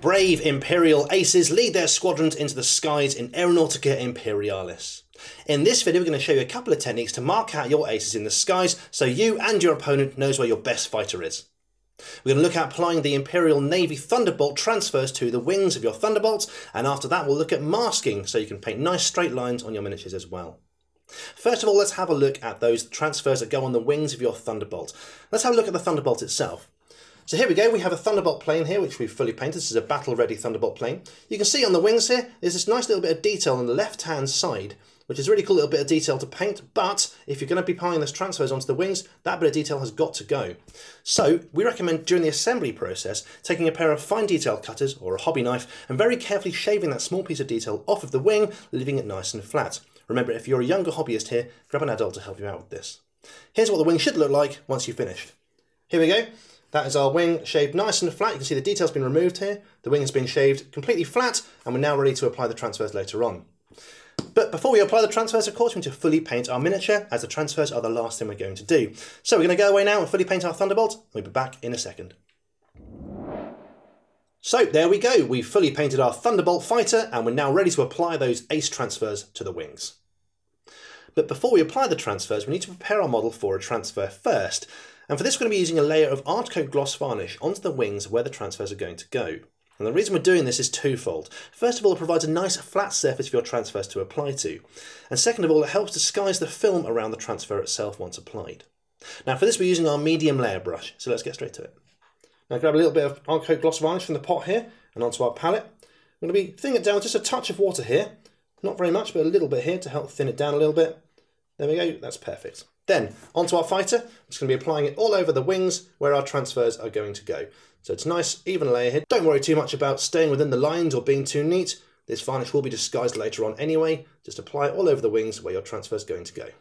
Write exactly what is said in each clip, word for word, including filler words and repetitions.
Brave Imperial aces lead their squadrons into the skies in Aeronautica Imperialis. In this video we're going to show you a couple of techniques to mark out your aces in the skies so you and your opponent knows where your best fighter is. We're going to look at applying the Imperial Navy Thunderbolt transfers to the wings of your Thunderbolts, and after that we'll look at masking so you can paint nice straight lines on your miniatures as well. First of all, let's have a look at those transfers that go on the wings of your Thunderbolt. Let's have a look at the Thunderbolt itself. So here we go, we have a Thunderbolt plane here which we've fully painted. This is a battle-ready Thunderbolt plane. You can see on the wings here, there's this nice little bit of detail on the left-hand side, which is a really cool little bit of detail to paint, but if you're going to be applying those transfers onto the wings, that bit of detail has got to go. So we recommend during the assembly process, taking a pair of fine detail cutters or a hobby knife and very carefully shaving that small piece of detail off of the wing, leaving it nice and flat. Remember, if you're a younger hobbyist here, grab an adult to help you out with this. Here's what the wing should look like once you've finished. Here we go. That is our wing shaved nice and flat. You can see the detail's been removed here. The wing has been shaved completely flat, and we're now ready to apply the transfers later on. But before we apply the transfers, of course, we need to fully paint our miniature, as the transfers are the last thing we're going to do. So we're going to go away now and fully paint our Thunderbolt. We'll be back in a second. So there we go. We've fully painted our Thunderbolt fighter, and we're now ready to apply those ace transfers to the wings. But before we apply the transfers, we need to prepare our model for a transfer first. And for this, we're going to be using a layer of art coat gloss varnish onto the wings where the transfers are going to go. And the reason we're doing this is twofold. First of all, it provides a nice flat surface for your transfers to apply to. And second of all, it helps disguise the film around the transfer itself once applied. Now for this, we're using our medium layer brush, so let's get straight to it. Now grab a little bit of art coat gloss varnish from the pot here and onto our palette. I'm going to be thinning it down with just a touch of water here. Not very much, but a little bit here to help thin it down a little bit. There we go, that's perfect. Then, onto our fighter, I'm just going to be applying it all over the wings where our transfers are going to go. So it's a nice, even layer here. Don't worry too much about staying within the lines or being too neat. This varnish will be disguised later on anyway. Just apply it all over the wings where your transfer is going to go.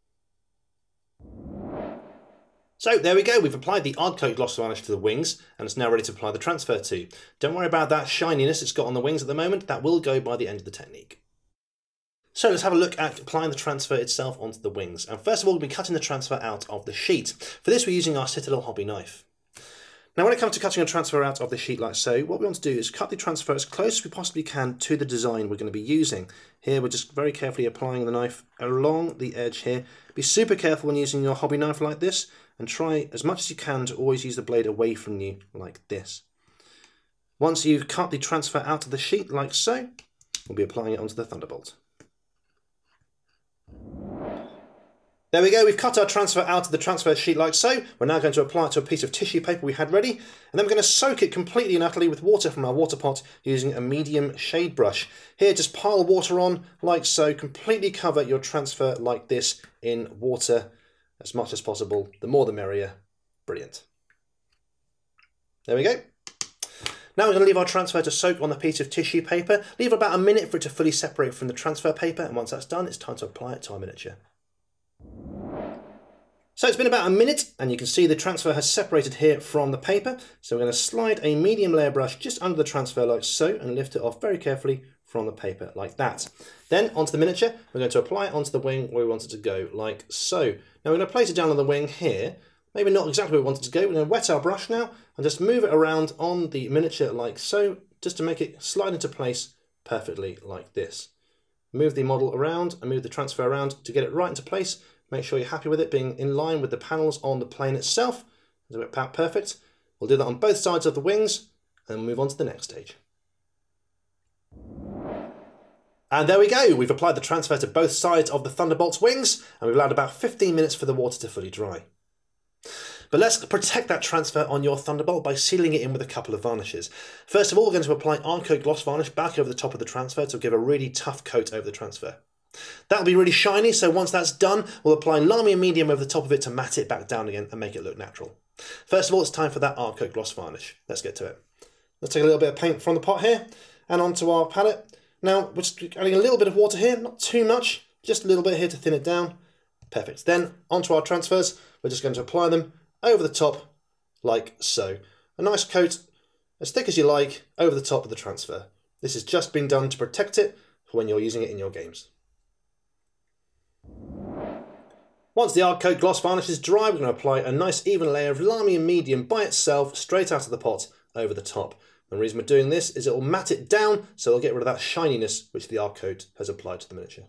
So there we go, we've applied the Art Coat Gloss Varnish to the wings, and it's now ready to apply the transfer to. Don't worry about that shininess it's got on the wings at the moment. That will go by the end of the technique. So let's have a look at applying the transfer itself onto the wings. And first of all, we'll be cutting the transfer out of the sheet. For this, we're using our Citadel hobby knife. Now, when it comes to cutting a transfer out of the sheet like so, what we want to do is cut the transfer as close as we possibly can to the design we're going to be using. Here, we're just very carefully applying the knife along the edge here. Be super careful when using your hobby knife like this, and try as much as you can to always use the blade away from you like this. Once you've cut the transfer out of the sheet like so, we'll be applying it onto the Thunderbolt. There we go, we've cut our transfer out of the transfer sheet like so. We're now going to apply it to a piece of tissue paper we had ready, and then we're going to soak it completely and utterly with water from our water pot using a medium shade brush. Here, just pile water on like so, completely cover your transfer like this in water as much as possible. The more the merrier. Brilliant. There we go. Now we're going to leave our transfer to soak on the piece of tissue paper. Leave about a minute for it to fully separate from the transfer paper, and once that's done, it's time to apply it to our miniature. So it's been about a minute, and you can see the transfer has separated here from the paper. So we're going to slide a medium layer brush just under the transfer like so, and lift it off very carefully from the paper like that. Then onto the miniature, we're going to apply it onto the wing where we want it to go like so. Now we're going to place it down on the wing here. Maybe not exactly where we want it to go. We're going to wet our brush now and just move it around on the miniature like so, just to make it slide into place perfectly like this. Move the model around and move the transfer around to get it right into place. Make sure you're happy with it being in line with the panels on the plane itself. It's about perfect. We'll do that on both sides of the wings and we'll move on to the next stage. And there we go. We've applied the transfer to both sides of the Thunderbolt's wings, and we've allowed about fifteen minutes for the water to fully dry. But let's protect that transfer on your Thunderbolt by sealing it in with a couple of varnishes. First of all, we're going to apply Art Coat Gloss Varnish back over the top of the transfer to give a really tough coat over the transfer. That'll be really shiny, so once that's done, we'll apply Lamy and Medium over the top of it to matte it back down again and make it look natural. First of all, it's time for that Art Coat Gloss Varnish. Let's get to it. Let's take a little bit of paint from the pot here and onto our palette. Now, we're just adding a little bit of water here, not too much, just a little bit here to thin it down. Perfect. Then, onto our transfers, we're just going to apply them over the top like so. A nice coat, as thick as you like, over the top of the transfer. This has just been done to protect it for when you're using it in your games. Once the Art Coat Gloss Varnish is dry, we're going to apply a nice even layer of Lamy and Medium by itself, straight out of the pot, over the top. And the reason we're doing this is it will matte it down, so it'll get rid of that shininess which the art coat has applied to the miniature.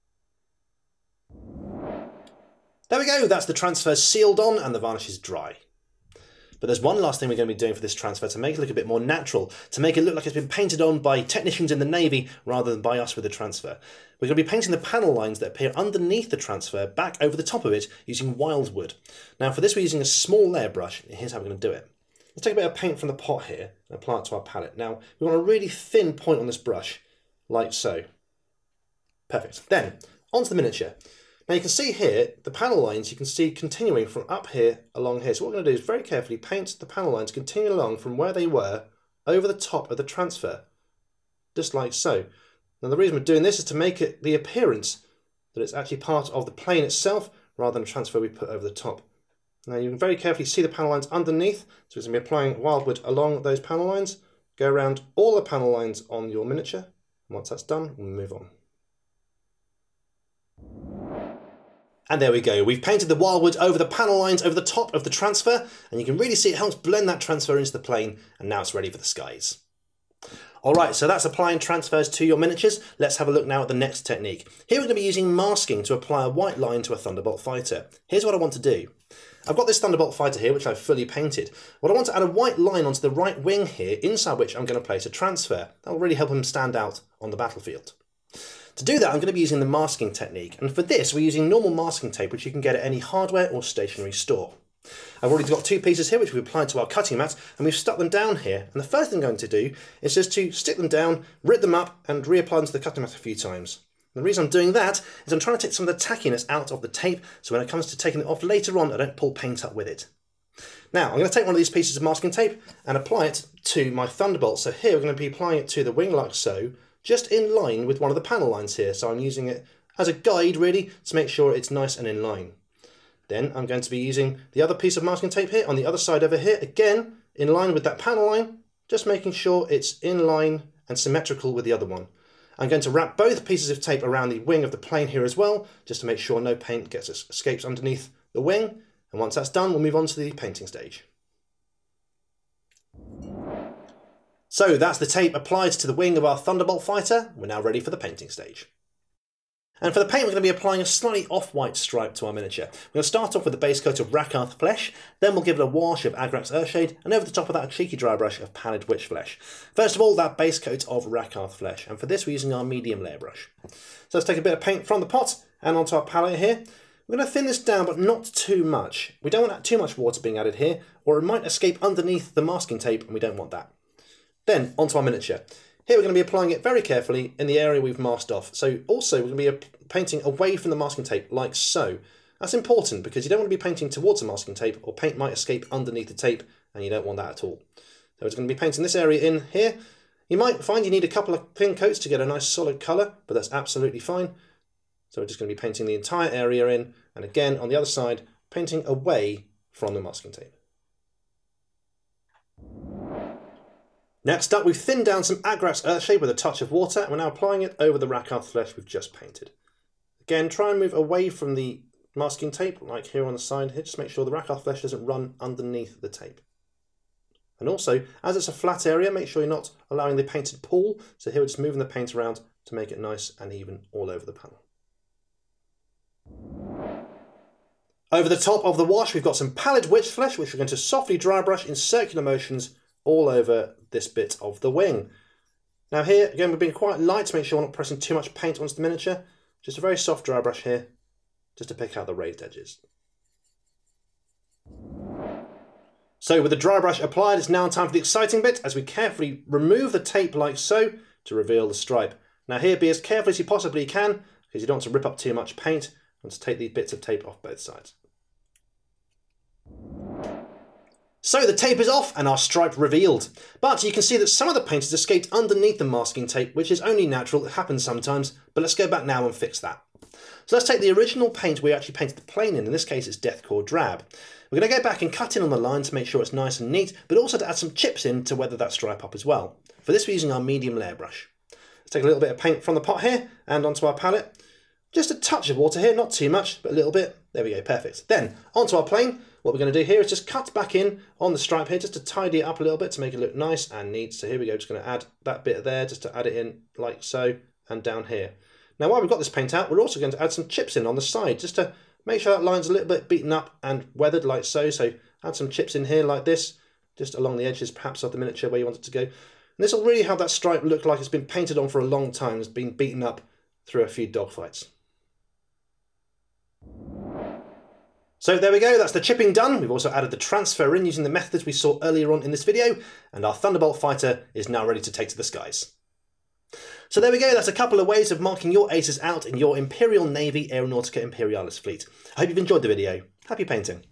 There we go, that's the transfer sealed on and the varnish is dry. But there's one last thing we're going to be doing for this transfer to make it look a bit more natural, to make it look like it's been painted on by technicians in the Navy rather than by us with the transfer. We're going to be painting the panel lines that appear underneath the transfer back over the top of it using wildwood. Now for this we're using a small layer brush, and here's how we're going to do it. Let's take a bit of paint from the pot here and apply it to our palette. Now we want a really thin point on this brush, like so. Perfect. Then, onto the miniature. Now you can see here, the panel lines you can see continuing from up here along here. So what we're going to do is very carefully paint the panel lines continue along from where they were over the top of the transfer, just like so. Now the reason we're doing this is to make it the appearance that it's actually part of the plane itself rather than a transfer we put over the top. Now you can very carefully see the panel lines underneath, so we're going to be applying wildwood along those panel lines, go around all the panel lines on your miniature, and once that's done, we'll move on. And there we go, we've painted the wildwood over the panel lines over the top of the transfer, and you can really see it helps blend that transfer into the plane, and now it's ready for the skies. Alright, so that's applying transfers to your miniatures. Let's have a look now at the next technique. Here we're going to be using masking to apply a white line to a Thunderbolt fighter. Here's what I want to do. I've got this Thunderbolt fighter here, which I've fully painted. What I want to add a white line onto the right wing here, inside which I'm going to place a transfer. That will really help him stand out on the battlefield. To do that, I'm going to be using the masking technique, and for this we're using normal masking tape which you can get at any hardware or stationery store. I've already got two pieces here which we've applied to our cutting mat, and we've stuck them down here, and the first thing I'm going to do is just to stick them down, rip them up and reapply them to the cutting mat a few times. And the reason I'm doing that is I'm trying to take some of the tackiness out of the tape, so when it comes to taking it off later on I don't pull paint up with it. Now I'm going to take one of these pieces of masking tape and apply it to my Thunderbolt. So here we're going to be applying it to the wing like so, just in line with one of the panel lines here, so I'm using it as a guide really to make sure it's nice and in line. Then I'm going to be using the other piece of masking tape here on the other side over here, again in line with that panel line, just making sure it's in line and symmetrical with the other one. I'm going to wrap both pieces of tape around the wing of the plane here as well, just to make sure no paint gets escapes underneath the wing, and once that's done we'll move on to the painting stage. So that's the tape applied to the wing of our Thunderbolt fighter. We're now ready for the painting stage. And for the paint we're going to be applying a slightly off-white stripe to our miniature. We're going to start off with a base coat of Rakarth flesh, then we'll give it a wash of Agrax Earthshade, and over the top of that a cheeky dry brush of Pallid Witch flesh. First of all, that base coat of Rakarth flesh, and for this we're using our medium layer brush. So let's take a bit of paint from the pot and onto our palette here. We're going to thin this down, but not too much. We don't want too much water being added here, or it might escape underneath the masking tape, and we don't want that. Then onto our miniature. Here we're going to be applying it very carefully in the area we've masked off. So also we're going to be painting away from the masking tape like so. That's important because you don't want to be painting towards the masking tape, or paint might escape underneath the tape and you don't want that at all. So it's going to be painting this area in here. You might find you need a couple of thin coats to get a nice solid colour, but that's absolutely fine. So we're just going to be painting the entire area in, and again on the other side painting away from the masking tape. Next up, we've thinned down some Agrax Earthshade with a touch of water, and we're now applying it over the Rakarth flesh we've just painted. Again, try and move away from the masking tape, like here on the side here, just make sure the Rakarth flesh doesn't run underneath the tape. And also, as it's a flat area, make sure you're not allowing the paint to pool, so here we're just moving the paint around to make it nice and even all over the panel. Over the top of the wash, we've got some Pallid Witch flesh, which we're going to softly dry brush in circular motions all over this bit of the wing. Now here, again, we're being quite light to make sure we're not pressing too much paint onto the miniature. Just a very soft dry brush here, just to pick out the raised edges. So with the dry brush applied, it's now time for the exciting bit, as we carefully remove the tape like so to reveal the stripe. Now here, be as careful as you possibly can, because you don't want to rip up too much paint. You want to take these bits of tape off both sides. So the tape is off and our stripe revealed, but you can see that some of the paint has escaped underneath the masking tape, which is only natural, it happens sometimes, but let's go back now and fix that. So let's take the original paint we actually painted the plane in, in this case it's Deathcore Drab. We're going to go back and cut in on the line to make sure it's nice and neat, but also to add some chips in to weather that stripe up as well. For this we're using our medium layer brush. Let's take a little bit of paint from the pot here and onto our palette. Just a touch of water here, not too much, but a little bit. There we go, perfect. Then onto our plane. what we're going to do here is just cut back in on the stripe here just to tidy it up a little bit to make it look nice and neat. So here we go, just going to add that bit there just to add it in like so and down here. Now while we've got this paint out, we're also going to add some chips in on the side just to make sure that line's a little bit beaten up and weathered like so. So add some chips in here like this, just along the edges perhaps of the miniature where you want it to go. And this will really have that stripe look like it's been painted on for a long time, it's been beaten up through a few dogfights. So there we go, that's the chipping done. We've also added the transfer in using the methods we saw earlier on in this video, and our Thunderbolt fighter is now ready to take to the skies. So there we go, that's a couple of ways of marking your aces out in your Imperial Navy Aeronautica Imperialis fleet. I hope you've enjoyed the video. Happy painting.